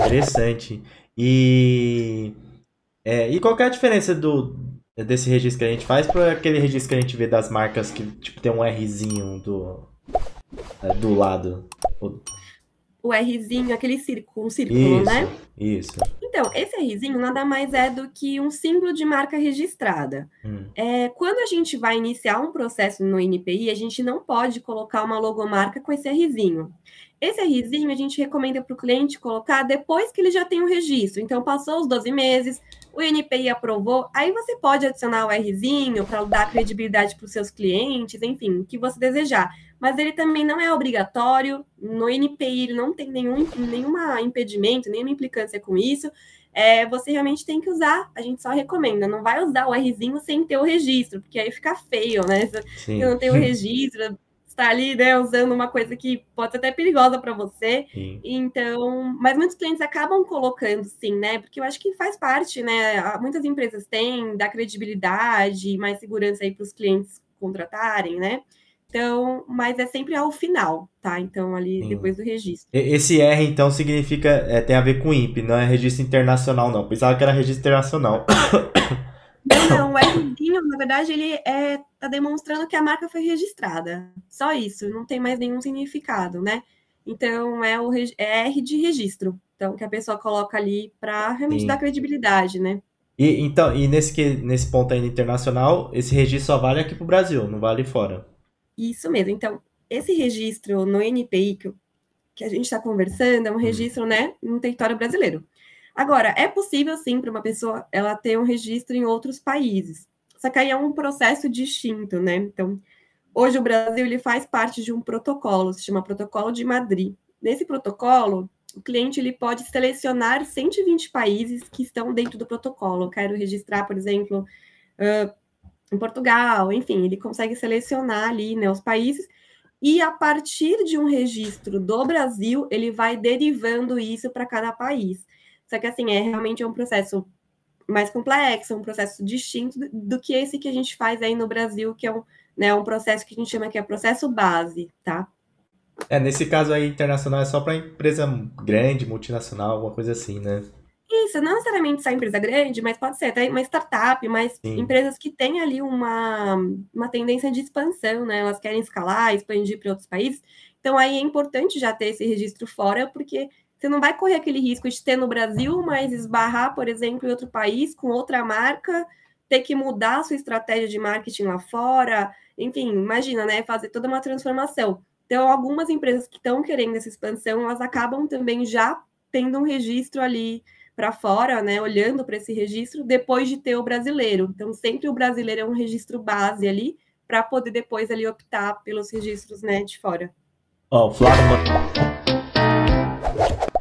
Interessante. E, e qual que é a diferença desse registro que a gente faz para aquele registro que a gente vê das marcas que tipo, tem um Rzinho do lado? O Rzinho, aquele círculo, um círculo, né? Isso, isso. Então, esse Rzinho nada mais é do que um símbolo de marca registrada. Hum, Quando a gente vai iniciar um processo no NPI, a gente não pode colocar uma logomarca com esse Rzinho. Esse Rzinho a gente recomenda para o cliente colocar depois que ele já tem o registro. Então, passou os 12 meses, o NPI aprovou, aí você pode adicionar o Rzinho para dar credibilidade para os seus clientes, enfim, o que você desejar. Mas ele também não é obrigatório, no NPI ele não tem nenhuma impedimento, nenhuma implicância com isso. Você realmente tem que usar, a gente só recomenda, não vai usar o Rzinho sem ter o registro, porque aí fica feio, né? Se sim. não tem o registro, está ali, né, usando uma coisa que pode ser até perigosa para você. Sim. Então, mas muitos clientes acabam colocando, sim, né? Porque eu acho que faz parte, né? Muitas empresas têm, dá credibilidade, mais segurança aí para os clientes contratarem, né? Então, mas é sempre ao final, tá? Então, ali Sim. depois do registro. Esse R, então, significa, tem a ver com INPE, não é registro internacional, não. Pensava que era registro internacional. Não, não, o Rzinho, na verdade, ele tá demonstrando que a marca foi registrada. Só isso, não tem mais nenhum significado, né? Então, é R de registro. Então, que a pessoa coloca ali para realmente dar Sim. credibilidade, né? Então, e nesse ponto ainda internacional, esse registro só vale aqui pro Brasil, não vale fora. Isso mesmo. Então, esse registro no NPI que a gente está conversando é um Hum. registro, né, no território brasileiro. Agora, é possível, sim, para uma pessoa ela ter um registro em outros países. Só que aí é um processo distinto, né? Então, hoje o Brasil ele faz parte de um protocolo, se chama Protocolo de Madrid. Nesse protocolo, o cliente ele pode selecionar 120 países que estão dentro do protocolo. Eu quero registrar, por exemplo, em Portugal, enfim, ele consegue selecionar ali, né, os países e a partir de um registro do Brasil, ele vai derivando isso para cada país. Só que assim, realmente um processo mais complexo, um processo distinto do que esse que a gente faz aí no Brasil, que é um processo que a gente chama que é processo base, tá? Nesse caso aí, internacional é só para empresa grande, multinacional, alguma coisa assim, né? Isso, não necessariamente só empresa grande, mas pode ser até uma startup, mas Sim. empresas que têm ali uma tendência de expansão, né? Elas querem escalar, expandir para outros países. Então, aí é importante já ter esse registro fora, porque você não vai correr aquele risco de ter no Brasil, mas esbarrar, por exemplo, em outro país com outra marca, ter que mudar a sua estratégia de marketing lá fora. Enfim, imagina, né? Fazer toda uma transformação. Então, algumas empresas que estão querendo essa expansão, elas acabam também já tendo um registro ali para fora, né, olhando para esse registro, depois de ter o brasileiro. Então, sempre o brasileiro é um registro base ali, para poder depois ali optar pelos registros, né, de fora. Ó, o Flávio